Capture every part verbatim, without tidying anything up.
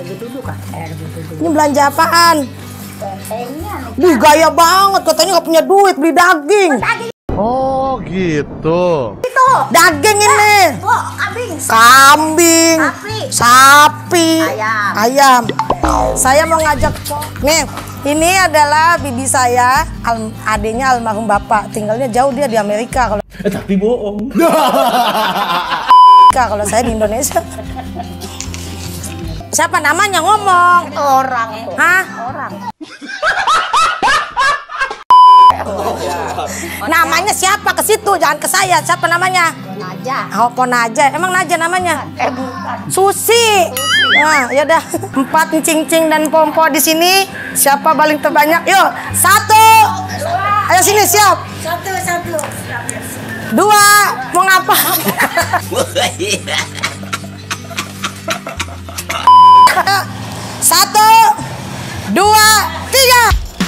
Ini belanja apaan? Wih, gaya banget, katanya nggak punya duit beli daging. Oh gitu. Itu daging ini. Oh, kambing. Kambing. Sapi. Sapi. Ayam. Ayam. Saya mau ngajak. Nih, ini adalah bibi saya, al adiknya almarhum bapak. Tinggalnya jauh, dia di Amerika. Kalau Eh, tapi bohong. kalau saya di Indonesia. Siapa namanya ngomong? Orang. Hah? Orang. Namanya siapa ke situ? Jangan ke saya. Siapa namanya? Naja. Oh, Ponaja. Emang Naja namanya? Eh bukan. Susi. Nah, yaudah. Empat cincing dan pompo di sini. Siapa paling terbanyak? Yuk, satu. Ayo sini, siap. Satu satu. Dua. Mau ngapa? Satu, dua, tiga.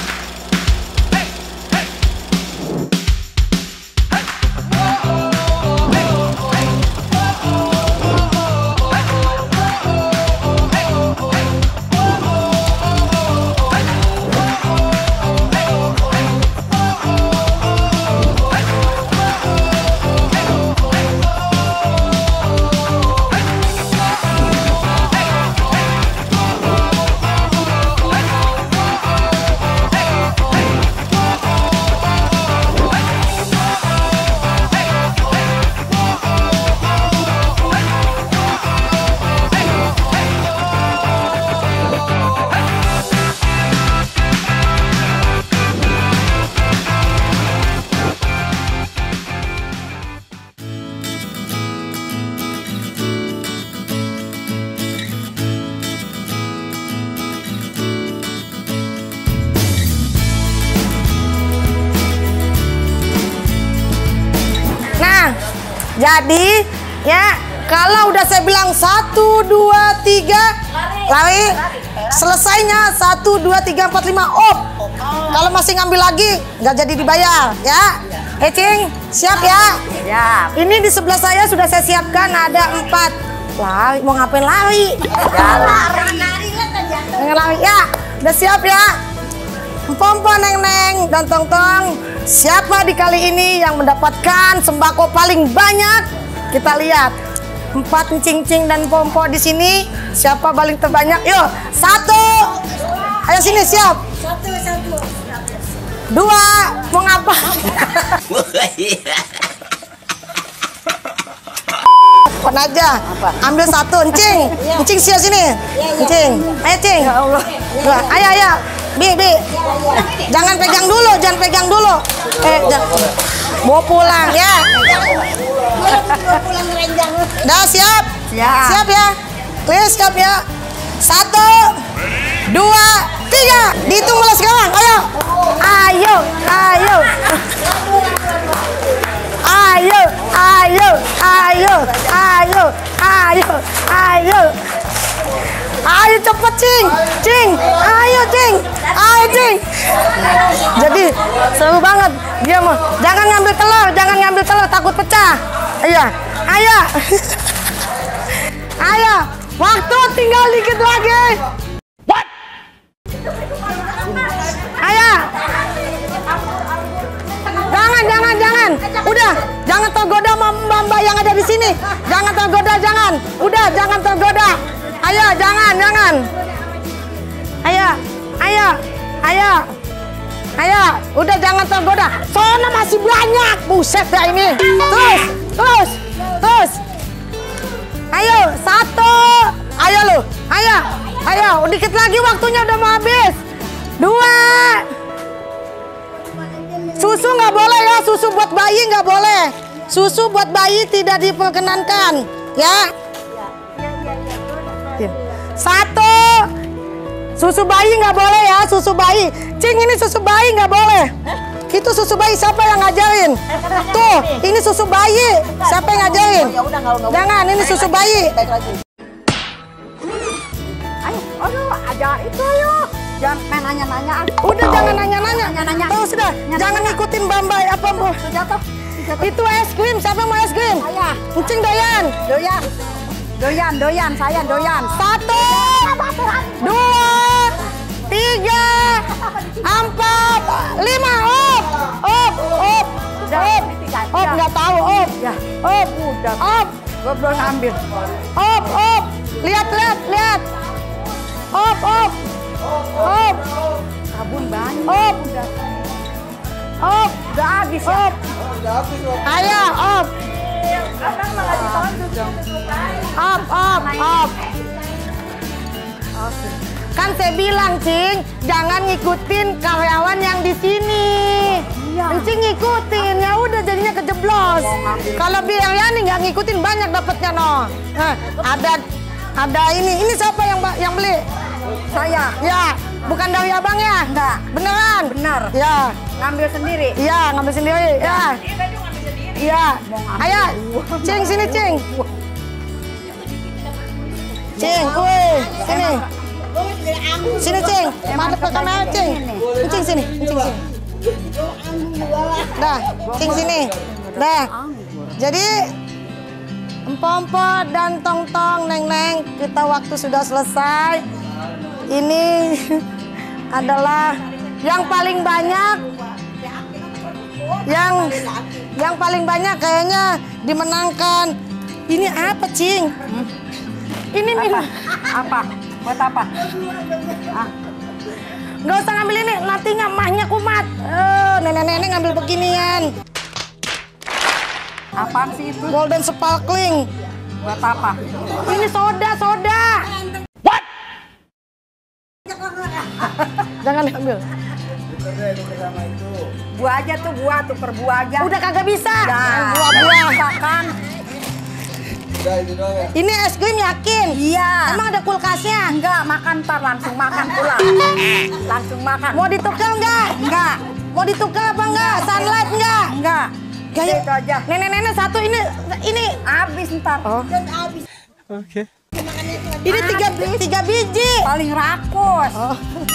Jadi ya, kalau udah saya bilang satu dua tiga lari, selesainya satu dua tiga empat lima op. Kalau masih ngambil lagi nggak jadi dibayar ya. Eh Cing, siap ya? Siap. Ini di sebelah saya sudah saya siapkan ada empat. Lari, mau ngapain lari? Jalan. Neng lari ya, udah siap ya? Pompo neng neng dan tong tong. Siapa di kali ini yang mendapatkan sembako paling banyak? Kita lihat. Empat cincing dan pompo di sini. Siapa paling terbanyak? Yuk, satu. Ayo sini, siap. Satu satu. Dua. Mau ngapa? Pon aja. Ambil satu, Encing. Encing siap sini. Encing. Ayo, Cing. Dua. Ayo, ayo. Bi, Bi. Jangan pegang dulu, jangan pegang dulu. Eh, jangan. Bawa pulang ya. Dah siap? Siap. Siap ya? Clear, siap ya? Satu, dua, tiga. Dihitung mulai sekarang. Ayo. Ayo, ayo. Ayo, ayo, ayo, ayo, ayo, ayo. Ayo cepet Cing, Cing, ayo Cing, ayo Cing. Jadi seru banget dia mau. Jangan ngambil telur, jangan ngambil telur, takut pecah. Ayo, ayo, ayo. Waktu tinggal dikit lagi. What? Ayo. Jangan, jangan, jangan. Udah, jangan tergoda mbak-mbak yang ada di sini. Jangan tergoda, jangan. Udah, jangan tergoda. Ayo, jangan, jangan. Ayo, ayo, ayo, ayo. Udah, jangan tergoda. Soalnya masih banyak. Buset ya ini. Terus, terus, terus. Ayo, satu. Ayo lu, ayo, ayo. Dikit lagi waktunya udah mau habis. Dua. Susu nggak boleh ya, susu buat bayi nggak boleh. Susu buat bayi tidak diperkenankan, ya. Satu, susu bayi nggak boleh ya, susu bayi. Cing, ini susu bayi nggak boleh. Itu susu bayi, siapa yang ngajarin? Tuh, ini susu bayi, siapa yang ngajarin? Jangan, ini susu bayi. Ayo, ayo, aja itu ayo. Jangan main nanya-nanya. Udah, jangan nanya-nanya. Nanya-nanya. Terus sudah, jangan ngikutin bambai apa bu. Jatuh. Itu es krim, siapa mau es krim? Saya. Encing doyan. Doyan. Doyan, doyan, saya doyan. Satu, nggak tahu. Op, Ya. op, Udah. op, Gua belum ambil. op, op. Lihat, lihat, lihat. Op, op, op, Sabun banyak. op, Udah. op, Udah habis ya. op. Ayo, op, Abang malah ditonton dong. op, op, op. Kan saya bilang, Cing, jangan ngikutin karyawan yang di sini. Iya. Cing ngikutin, ya udah jadinya kejeblos. Kalau biar Yani nggak ngikutin banyak dapatnya no. Nah, ada ada ini, ini siapa yang ba- yang beli? Saya Ya, bukan dari abang ya? Enggak. Beneran? benar. Ya, Ngambil sendiri. iya ngambil sendiri. Ya, iya. Ayo, Cing sini Cing. Cing, woi, sini. Sini Cing, madep ke kamera Cing. Cing sini, Cing sini. Dah, Cing sini. Dah. Jadi empo-empo dan tong-tong, neng-neng, kita waktu sudah selesai. Ini adalah yang paling banyak. Yang yang paling banyak kayaknya dimenangkan. Ini apa, Cing? Ini minum. Apa? Buat apa? Ah, Nggak usah ngambil ini, nantinya mahnya kumat. Eh, nenek-nenek ngambil beginian. apaan sih itu? Golden sparkling. Buat apa? Ini soda, soda. What? Jangan ambil. Buah aja tuh, buah tuh per buah aja. Udah kagak bisa. Udah. Buah-buah. Makan. Ini es krim yakin? Iya. Emang ada kulkasnya? Enggak, makan ntar langsung makan pulang. Langsung makan. Mau ditukar enggak? Enggak. Mau ditukar apa enggak? Sunlight enggak? Enggak. Kayak Itu aja. nenek-nenek satu ini ini Habis ntar. Oh. Oke. ini tiga tiga biji. Paling rakus. Oh.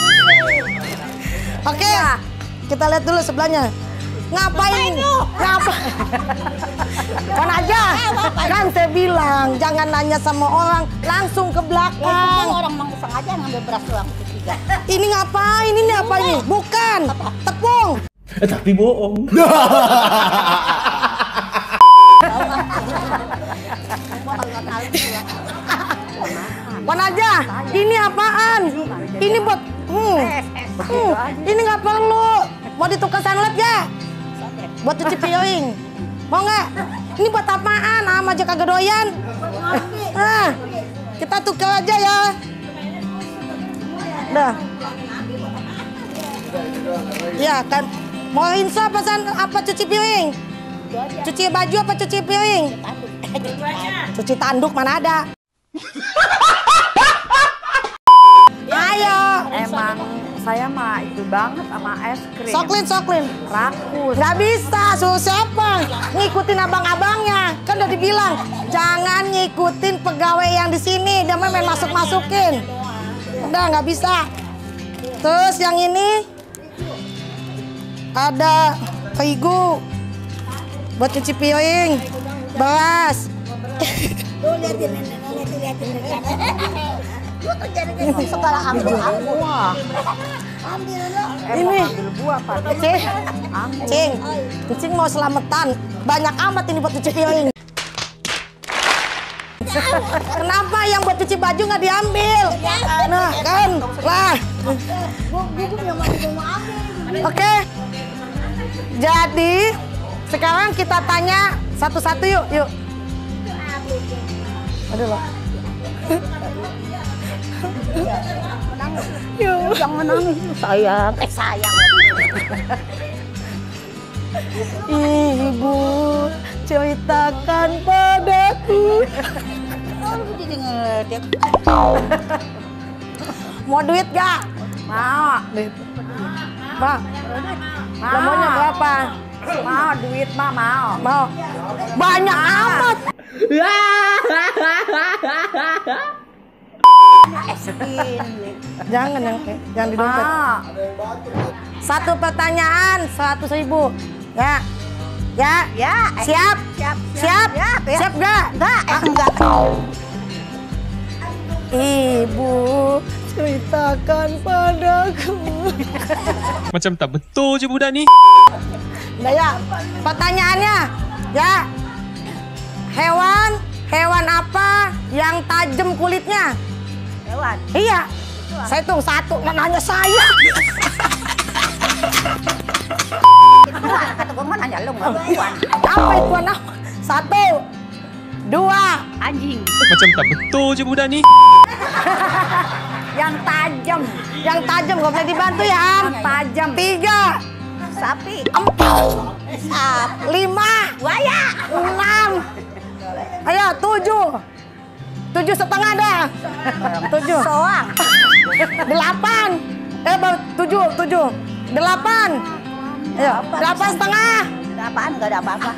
Oke, kita lihat dulu sebelahnya. Ngapain? Ngapain? Kan aja. Kan saya bilang jangan nanya sama orang, langsung ke belakang. Orang mau sengaja ngambil beras doang tiga. Ini ngapain? Ini apa ini? Bukan. Tepung. Eh, tapi bohong. Kan aja. Ini apaan? Ini buat hmm. Hmm. Ini nggak perlu. Mau ditukar sunlight ya? Buat cuci piring. Mau nggak? Ini buat apaan? Am aja kagak doyan. Nah, kita tukar aja ya. Dah. Ya kan. Mau rinso apa san apa cuci piring? Cuci baju apa cuci piring? Cuci tanduk mana ada? Ayo. Emang saya mah itu banget sama es krim. Soklin, soklin. Rakus. Nggak bisa, suruh siapa? Ngikutin abang-abangnya. Kan udah dibilang, jangan ngikutin pegawai yang di sini. Dia main masuk-masukin. Udah, nggak bisa. Terus yang ini ada terigu buat cuci piring, beras. Tuh liatin, liatin, liatin, liatin. Lu tuh jadi kayak segala ambil ambil. Ambil lo. Ini, Ambil buah Pak. Cing, Cing, Cing mau selamatan. Banyak amat ini buat cuci piring. Kenapa yang buat cuci baju nggak diambil? Nah kan, lah. Gue yang mau ambil. Oke. Jadi sekarang kita tanya satu-satu yuk, yuk. Aduh loh. Yuk. Jangan nangis sayang. Eh sayang. Ibu ceritakan padaku. Oh, lu jadi ngedek. Mau duit gak? Mau. Duit. Bang, Mau. lo maunya berapa? Mau duit mah mau. Mau. Banyak amat. Jangan yang yang di dompet. Mau. Satu pertanyaan seratus ribu. Ya. Ya. Ya. Siap? Siap. Siap? Siap, ya. Siap gak? Enggak, eh enggak. Ibu ceritakan padaku. Macam tak betul je budak ni. Nah ya, pertanyaannya Ya. Hewan, hewan apa yang tajam kulitnya? Hewan. Iya. Saya hitung satu, nanya saya. Kata gue mah nanya lu nggak hewan. Apa itu anak? Satu, dua, Anjing. Macam tak betul je budak ni. yang tajam, yang tajam gak boleh dibantu ya Am. Tajam. Tiga, Sapi. empat, Sapi. lima, Buaya. enam, ayo tujuh, tujuh setengah dah, tujuh, Soang. delapan, eh baru tujuh, tujuh, delapan, ayo delapan setengah, Apaan? Gak ada apa-apa.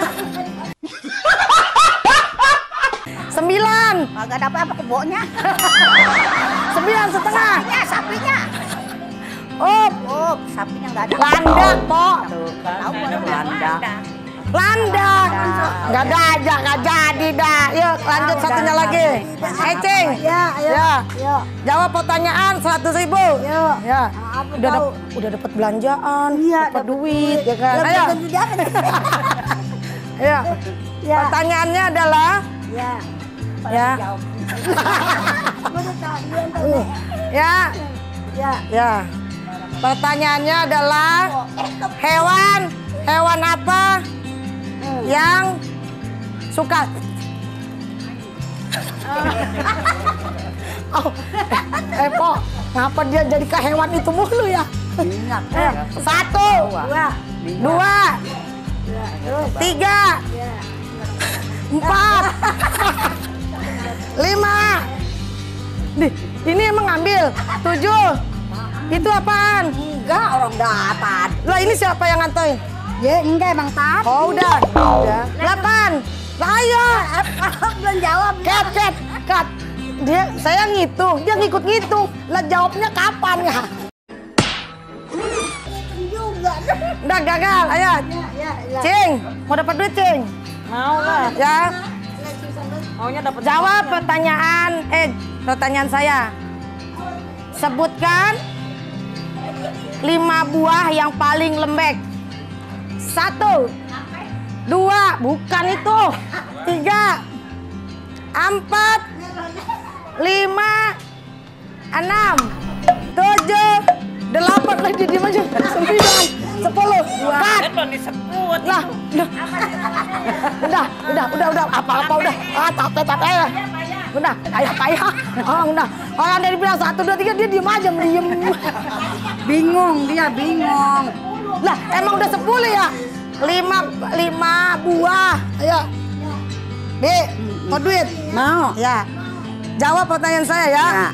sembilan, Gak ada apa-apa keboknya. sembilan setengah, Sapinya, sapinya. up, Oh, sapinya gak ada. landak, po, Tuh, tahu gua landak. landak, nggak ada aja, nggak jadi dah. Yuk lanjut satunya lagi, Ecing, Ya, ya. ya, Ya. jawab pertanyaan seratus ribu, Ya. ya, Apa udah tahu? dap- udah dapat belanjaan, Iya, dapat dapat duit, ya kan? Lah, Ayo, tentu jangan. ya. Ya. Pertanyaannya adalah, Ya. ya, Gua udah tahu, gua udah tahu. ya, Ya. ya. Pertanyaannya adalah hewan, hewan apa yang suka? Oh, eh, Po, ngapa dia jadi ke hewan itu mulu ya? Ingat. Eh, Satu, Dua. dua, tiga, empat, lima. Nih, ini emang ngambil tujuh. Itu apaan? Enggak, orang dapat. Lah ini siapa yang ngantoin? Ya, enggak emang tadi. Oh udah. Udah. Delapan. Lah ayo. Belum jawab. Kat, kat, kat. Dia, saya ngitung, dia ngikut ngitung. Lah jawabnya kapan ya? Juga. Udah gagal, ayo. Ya, ya. Cing, mau dapat duit Cing? Mau lah. Ya. Maunya dapat. Jawab pertanyaan, eh pertanyaan saya. Sebutkan lima buah yang paling lembek. Satu, dua, bukan itu. Tiga, empat, lima, enam, tujuh, delapan, lagi diem aja. Sembilan, sepuluh, empat. Lah, udah, udah, udah, udah, udah, apa-apa udah. Ah, capek, capek ya. Udah, kayak payah. Oh, udah. Orang dari bilang satu, dua, tiga, dia diem aja, diem. Bingung, dia bingung. Lah, emang udah sepuluh ya? Lima, lima buah. Ayo. Dek, mau duit? Mau. Ya. Jawab pertanyaan saya ya. Ya.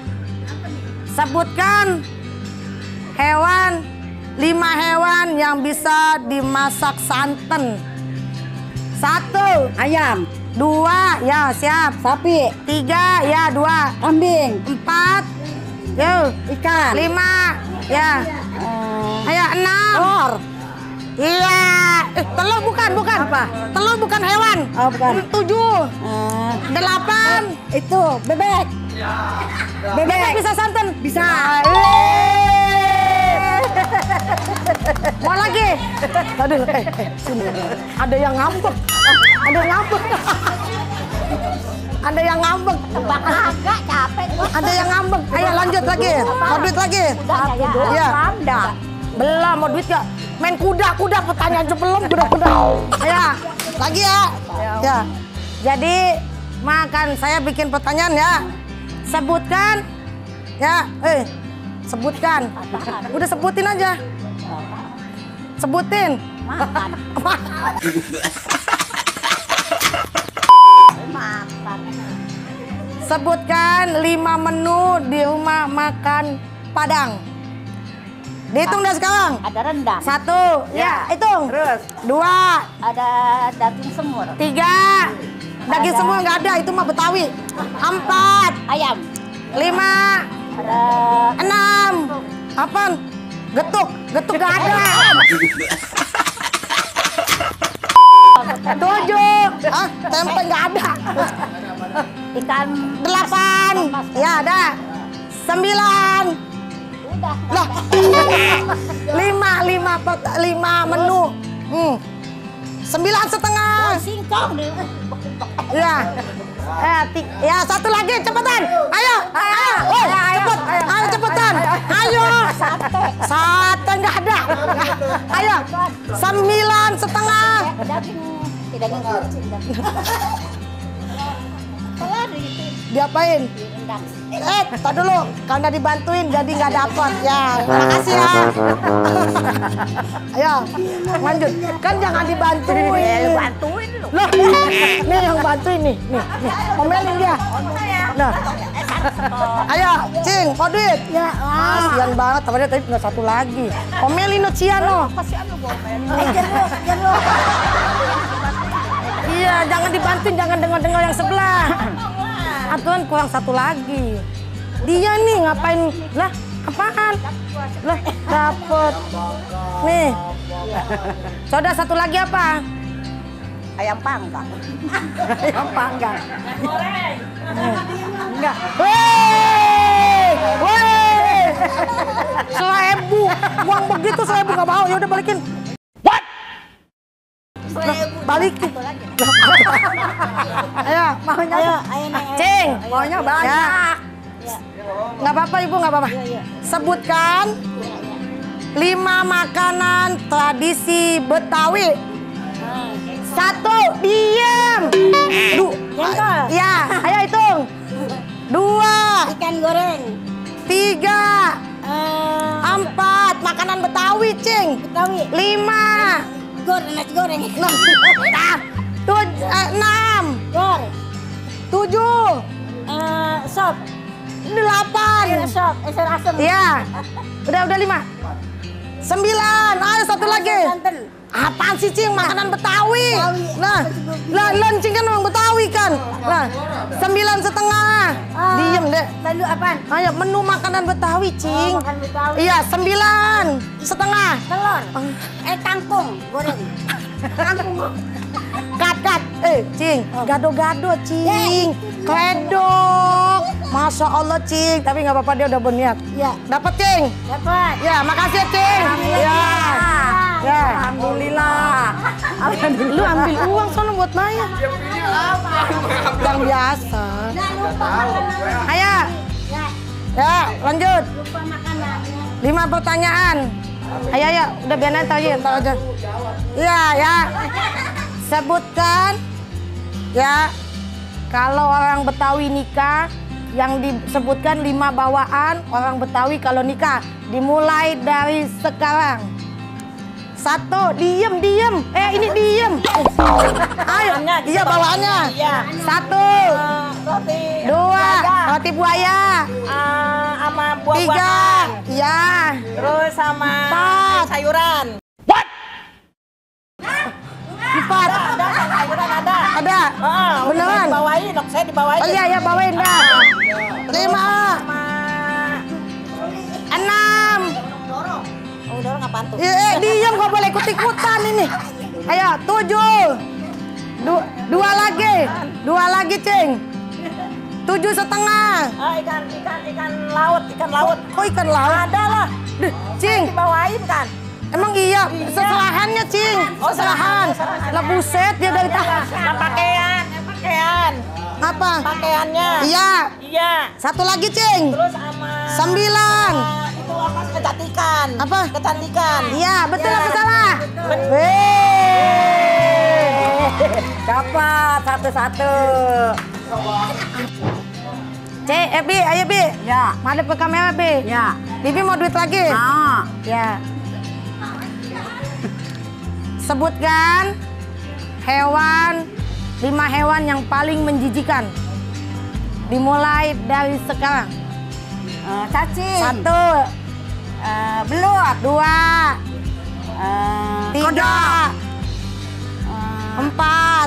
Sebutkan hewan, lima hewan yang bisa dimasak santan. Satu, Ayam, dua, ya siap. sapi, Tiga, ya dua. kambing, Empat, yuk. ikan. Lima, ya. Eh, Ayo enam. telur. Iya. Eh, telur bukan, bukan. Apa? Telur bukan hewan. Oh, bukan. Tujuh, Eh, delapan. itu bebek. Bebek bisa santan? Bisa. Yeay. Mau lagi? Aduh, eh, eh, sini. Ada yang ngambek. Ada yang ngambek. Ada yang ngambek. Agak capek gua. Ada yang ngambek. Ayo lanjut lagi. Mau duit lagi? Udah ya. Iya. Panda. Belum, mau duit gak? Main kuda-kuda, pertanyaan aja belum, kuda-kuda. Ya, lagi ya. Ya. Jadi, makan saya bikin pertanyaan ya. Sebutkan. Ya, eh. Sebutkan. Udah sebutin aja. Sebutin. Makan. Makan. Sebutkan lima menu di rumah makan Padang. Dihitung dah sekarang. Ada rendang. Satu, ya, Ya. hitung. Terus. Dua, Ada daging semur. tiga, daging Ada. semua nggak ada, itu mah Betawi. Empat, Ayam. lima, Ada enam, apaan? Getuk, getuk nggak ada. Tujuh, ah, tempe nggak ada. ikan. Delapan, ya ada. Sembilan, Udah. lah, lima, lima, pot- lima menu. Hmm. Sembilan setengah. Singkong deh. Ya. Eh, ti- ya satu lagi cepetan. Ayo, ayo, woi, cepet, ayo cepetan. Ayo. Sate nggak ada. Ayo, sembilan setengah. Daging, tidak daging. Pelari itu Diapain? rendang. Eh, tar dulu, karena dibantuin jadi nggak dapat. Ya, makasih ya. Ayo, lanjut. Kan jangan dibantuin. Bantuin lu. Loh, nih yang bantuin nih, nih, nih. Omelin dia. Nah, ayo, Cing, mau duit? Ya, Ah, sian banget, tadi tadi tinggal satu lagi. Omelin no Ciano. kasihan lu gua. Eh, jeruk, jeruk. Iya, jangan dibantuin, jangan dengar-dengar yang sebelah. Aturan kurang satu lagi. Dia nih ngapain? Lah, apaan? Lah, dapet. Nih. Saudara satu lagi apa? Ayam panggang. Ayam panggang. Enggak. Weh! Weh! Seribu. Uang begitu seribu nggak mau. Ya udah balikin. What? Balikin. Ayo, maunya Ayo, apa? ayo, ayo. Cing, Maunya banyak. Ya. Nggak apa-apa ibu, nggak apa-apa. Sebutkan lima makanan tradisi Betawi. Satu, diam. Du Jengkol. ya, ayo hitung. Dua, Ikan goreng. tiga, Eh, empat, makanan Betawi, Cing. Betawi. Lima, Goreng, nasi goreng. enam, ah, tuj- eh, enam, Gor. tujuh, Eh, sop. delapan. Air sop, esar asem. Iya, udah udah lima, sembilan, ayo satu lagi. Santan. Apaan sih Cing? Makanan Betawi. Betawi. Nah, lah Lencing kan orang Betawi kan. Nah, sembilan setengah. Ah, Diem deh. Lalu apaan? Ayo menu makanan Betawi Cing. Oh, makan Betawi. Iya sembilan setengah. Telur. Eh, kangkung goreng. Kangkung. Kat kat. Eh Cing, gado-gado Cing. Kledok. Masya Allah Cing. Tapi nggak apa-apa dia udah berniat. Ya, Dapat Cing. dapat. Ya makasih ya Cing. Ya. Ya. Alhamdulillah. Lu ambil uang sono buat Maya. Yang biasa. Jangan lupa makanan. Ayo. Ya, Ya, lanjut. lupa makanannya. Lima pertanyaan. Ayo, ayo. Udah biar nanti aja, ntar aja. Iya, ya. Sebutkan. Ya. Kalau orang Betawi nikah, yang disebutkan lima bawaan orang Betawi kalau nikah. Dimulai dari sekarang. Satu, diem, diem. Eh, ini diem. Ayo, iya bawaannya. Iya. Satu, Roti dua, buaya. roti buaya. Ah, sama Tiga, buah-buahan. iya. Terus sama Empat. sayuran. Empat, Ada sayuran ada. ada. Ah, udah Beneran? saya dibawain, dok saya dibawain. Oh iya, iya bawain dah. Lima, Sama enam. oh, dorong apaan tuh? Eh, eh, diem gak boleh ikut-ikutan ini. Ayo, tujuh. Du dua lagi, dua lagi Cing. Tujuh setengah. Ah, ikan ikan ikan laut, ikan laut. Kok ikan laut? Ada lah. Deh, Cing, Dibawain kan? emang iya, seserahannya Cing. Oh, Seserahan. seserahan. Lah buset dia dari tahan. Nah, pakaian, pakaian. Apa? Pakaiannya. Iya. Iya. Satu lagi Cing. Terus sama Sembilan. sama itu apa kecantikan. Apa? Kecantikan. Iya, betul apa salah? Betul. Weh. Dapat satu-satu. C, eh Bi, ayo Bi. Ya. Madep ke kamera Bi. Ya. Bibi mau duit lagi? Ah. Ya. Sebutkan hewan, lima hewan yang paling menjijikan. Dimulai dari sekarang. Eh, cacing. Satu, Eh, belut. dua, Eh, tiga, kodok. empat,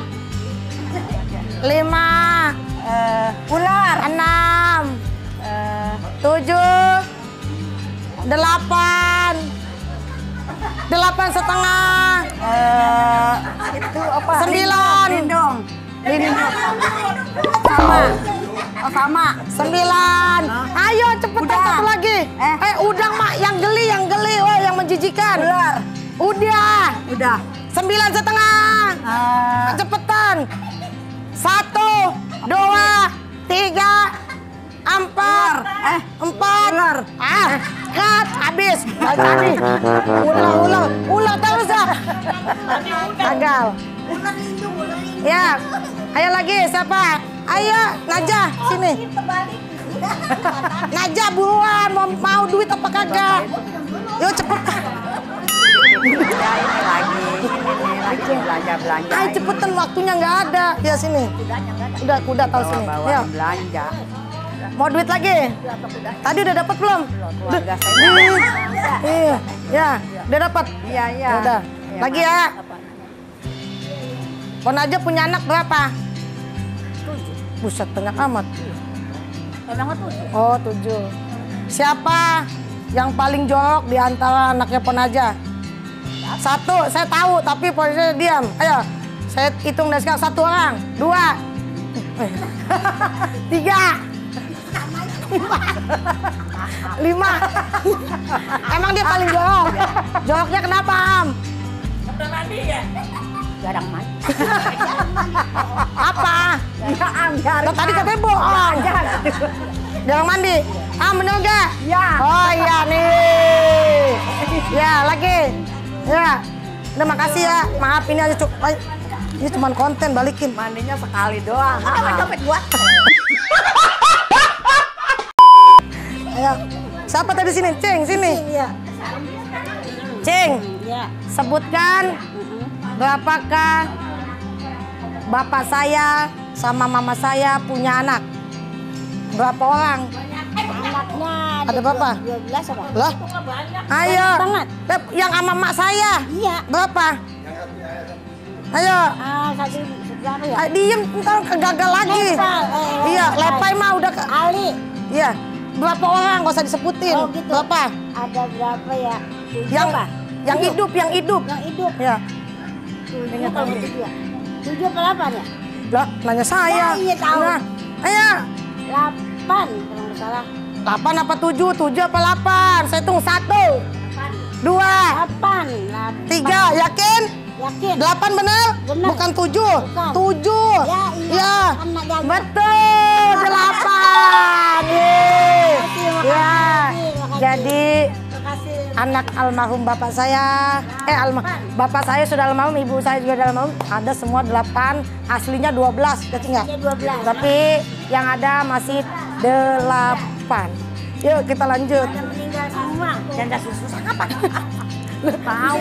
lima, Eh, ular. enam, Eh, tujuh, delapan, delapan setengah, eh, itu apa? Sembilan. Lindung. lima, Sama. Oh, sama. sembilan. Ayo cepetan Udang. satu lagi. Eh. Eh udang mak yang geli, yang geli, oh yang menjijikan. Ular. Udah. Udah. Sembilan setengah. Ah. Cepetan. Satu, dua, tiga, empat, Eh, empat. ular. Ah, cut, habis. Balik lagi. Ulang, ulang, ulang terus ya. Gagal. Ya, ayo lagi siapa? Ayo, Najah, sini. Najah buruan, mau, mau duit apa kagak? Yuk cepet. Ya ini lagi, ini lagi belanja-belanja. Ayo cepetan, waktunya nggak ada. Ya sini. Udah, udah tahu sini. Bawa Ya. belanja. Mau duit lagi? Tadi udah dapat belum? Keluarga saya. Duit. Iya, ya, udah dapat. Iya, iya. Udah. Lagi ya. Pon aja punya anak berapa? Buset, banyak amat. Emang tujuh. Oh, tujuh. Siapa yang paling jorok di antara anaknya Pon aja? Satu, saya tahu, tapi polisi diam. Ayo, saya hitung dari sekarang. Satu orang, dua, tiga, lima. Emang dia paling jorok? Joroknya kenapa, Am? Jarang mandi. Apa? Ya, Lo tadi katanya bohong. Jarang mandi. Ah, bener gak? Ya. Oh iya nih. Ya, lagi. Ya. Udah makasih ya. Maaf ini aja cukup. Ini cuma konten, balikin. Mandinya sekali doang. Mana dompet gua? Ayo. Siapa tadi sini? Ceng, sini. Iya. Ceng, Iya. sebutkan berapakah bapak saya sama mama saya punya anak? Berapa orang? Anaknya Ada berapa? dua belas apa? Lah, ayo. banget. Lep, yang sama mak saya. Iya. Berapa? Ayo. Ah, satu berapa ya? Ah, diem, ntar kegagal lagi. Lepay, eh, Iya, lepay. lepay mah udah ke... Ali. Iya. Berapa orang? Gak usah disebutin. Oh, gitu. Berapa? Ada berapa ya? Tujuh Yang apa? yang Tujuh. hidup, yang hidup. Yang hidup. Ya. Tujuh kalau tujuh ya? Tujuh apa delapan ya? Lah, nanya saya. Ya, iya, tahu. Nah, ayo. Delapan kalau nggak salah. Delapan apa tujuh? Tujuh apa delapan? Saya hitung satu. Dua. Delapan. Delapan. Tiga. Yakin? Yakin? Delapan benar? Benar. Bukan tujuh. Bukan. Tujuh. Ya, iya. Ya. Anak jago. Betul. Delapan. Yeay. Terima kasih, Ya. terima kasih. Jadi Terima kasih. anak almarhum bapak saya, eh alma, bapak saya sudah almarhum, ibu saya juga sudah almarhum, ada semua delapan, aslinya dua belas, kecil nggak? Aslinya dua belas. Tapi yang ada masih delapan. Yuk kita lanjut. Yang meninggal semua. Janda susu apa? Tahu.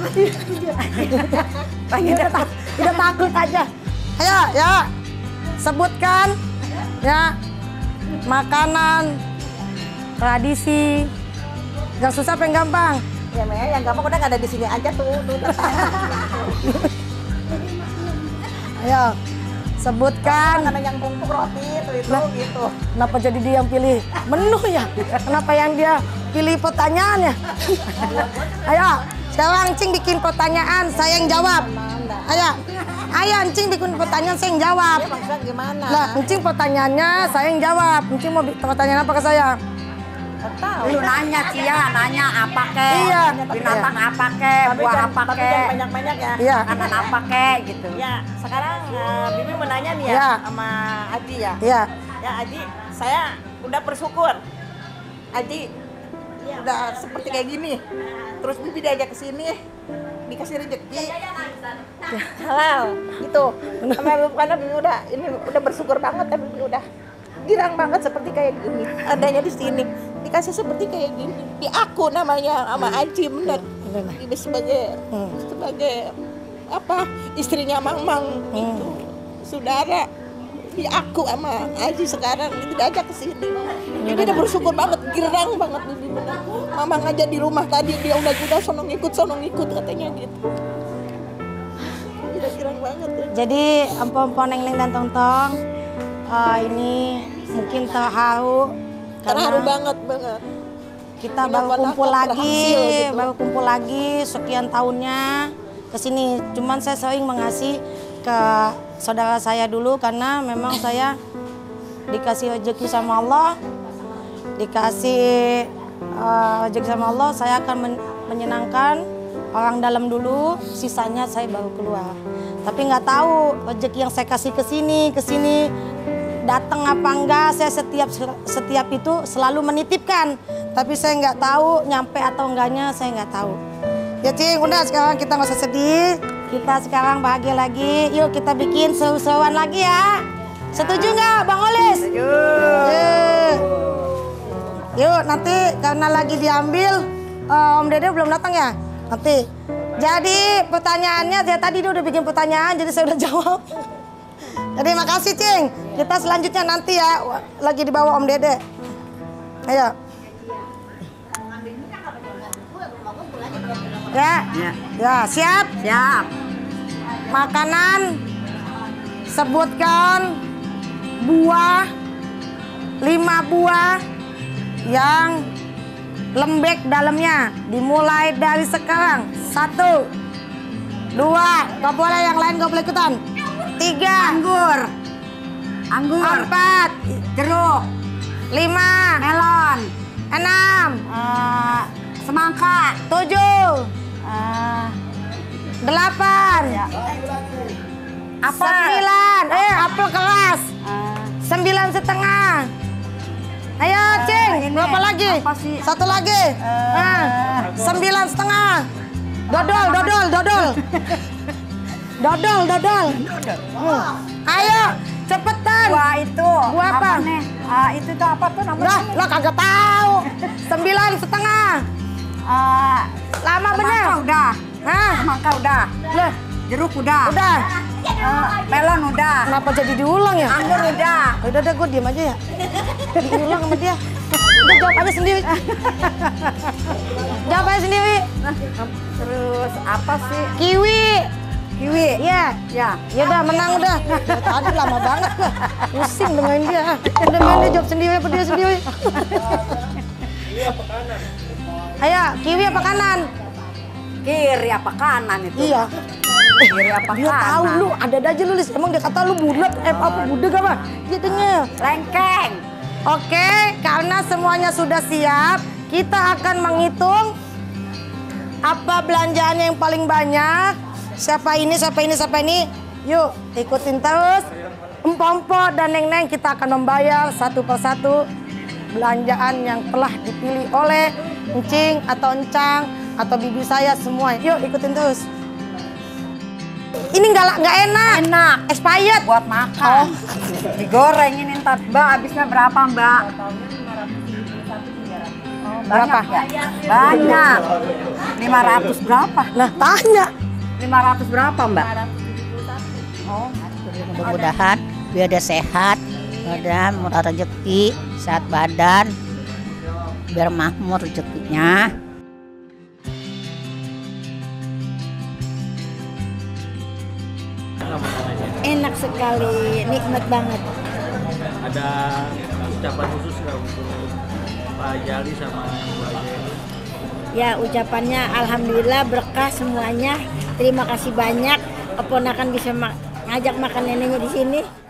udah, tak- udah takut aja. Ayo ya, sebutkan ya makanan tradisi. Yang susah apa yang gampang? Ya, Maya, yang gampang udah nggak ada di sini aja tuh. tuh. Ayo, sebutkan. Karena yang bungkuk roti itu itu Lah. gitu. Kenapa jadi dia yang pilih menu ya? Kenapa yang dia pilih pertanyaannya? Ayo, sekarang Cing bikin pertanyaan, saya yang jawab. Ayo, ayo Cing bikin pertanyaan, saya yang jawab. Ya, maksudnya gimana? Lah, Cing pertanyaannya, saya yang jawab. Cing mau bikin pertanyaan apa ke saya? Tahu. Lu nanya Cia, nanya apa kek? Iya. Binatang apa kek? Buah apa kek? banyak-banyak ya. Iya. Makanan apa kek gitu. Ya, sekarang uh, Bibi mau nanya nih ya Ya. sama Aji ya. Iya. Ya Aji, saya udah bersyukur. Aji udah seperti kayak gini. Terus Bibi diajak ke sini, dikasih rezeki. Halal, gitu. Karena, karena Bibi udah ini udah bersyukur banget ya, Bibi udah girang banget seperti kayak gini. Adanya di sini dikasih seperti kayak gini. Di aku namanya sama Aji bener. Bibi sebagai Hmm. sebagai apa istrinya Mang Mang itu saudara di aku sama Aji sekarang itu diajak ke sini. Bibi udah bersyukur banget, girang banget Bibi bener. Mamang aja di rumah tadi dia udah udah sono ngikut sono ngikut katanya gitu. Udah girang banget ya. Jadi empon-empon Neng Neng dan Tong-Tong eh, ini mungkin terharu Terharu karena banget banget. kita Punya baru ponakan kumpul lagi, berhasil gitu. baru kumpul lagi sekian tahunnya ke sini. Cuman saya sering mengasih ke saudara saya dulu karena memang saya dikasih rezeki sama Allah, dikasih eh, rezeki sama Allah, saya akan men- menyenangkan orang dalam dulu, sisanya saya baru keluar. Tapi nggak tahu rezeki yang saya kasih ke sini, ke sini datang apa enggak. Saya setiap setiap itu selalu menitipkan, tapi saya nggak tahu nyampe atau enggaknya, saya nggak tahu. Ya Cing, udah sekarang kita nggak usah sedih, kita sekarang bahagia lagi. Yuk kita bikin seru-seruan lagi ya. Setuju nggak Bang Olis? Setuju. Yuk nanti karena lagi diambil, uh, Om Dede belum datang ya? Nanti. Jadi pertanyaannya, dia tadi dia udah bikin pertanyaan, jadi saya udah jawab. Jadi makasih Cing. Kita selanjutnya nanti ya, lagi di bawah Om Dede. Ayo. Ya, ya, ya siap? Siap. Makanan, sebutkan buah, lima buah yang lembek dalamnya. Dimulai dari sekarang. Satu, dua, gak boleh yang lain gak boleh ikutan. Tiga, Anggur. Anggur. empat, Jeruk. lima, Melon. enam, eh, semangka. tujuh, eh, delapan, ya. Apa? sembilan, eh apel keras, eh, sembilan setengah. Ayo Cing, ini berapa lagi? apa sih? Satu lagi. Nah, sembilan setengah. Dodol, dodol, dodol. Dodol, dodol. Hmm. Ayo, cepetan. Buah itu. Buah apa? nih? Ah, itu tuh apa tuh namanya? Udah, lo kagak tahu. Sembilan setengah. Eh, Lama bener. semangka udah. Hah? Semangka udah. Lah, Jeruk udah. udah. Eh, melon udah. Kenapa jadi diulang ya? Anggur udah. Udah, udah, gue diem aja ya. Diulang sama dia. Udah, jawab aja sendiri. Jawab aja sendiri. Terus apa sih? Kiwi. Kiwi. Iya. Ya. Ya udah, menang udah. Dari tadi lama banget gua. Pusing dengerin dia. Udah main dia jawab sendiri apa dia sendiri. Ayo, kiwi apa kanan? Kiri apa kanan itu? Iya. Kiri apa Dia kanan? tahu lu, ada aja lu Lis. Emang dia kata lu bulat, eh apa budeg apa? Dia denger. Lengkeng. Oke, karena semuanya sudah siap, kita akan menghitung apa belanjaannya yang paling banyak. Siapa ini, siapa ini, siapa ini. Yuk, ikutin terus. Empo-empo dan neng-neng, kita akan membayar satu persatu belanjaan yang telah dipilih oleh Encing atau Encang atau bibi saya semua. Yuk, ikutin terus. Ini nggak nggak enak. Enak. Expired. Buat makan. Digoreng ini ntar. Mbak, habisnya berapa Mbak? Oh, Berapa? banyak ya? Banyak. lima ratus berapa? Nah, tanya. lima ratus berapa Mbak? Oh, Mudah-mudahan biar dia sehat, badan murah rezeki, sehat badan, biar makmur rezekinya. Enak sekali, nikmat banget. Ada ucapan khusus nggak untuk Pak Jali sama Bu Aja? Ya ucapannya alhamdulillah berkah semuanya. Terima kasih banyak. Keponakan bisa ma- ngajak makan neneknya di sini.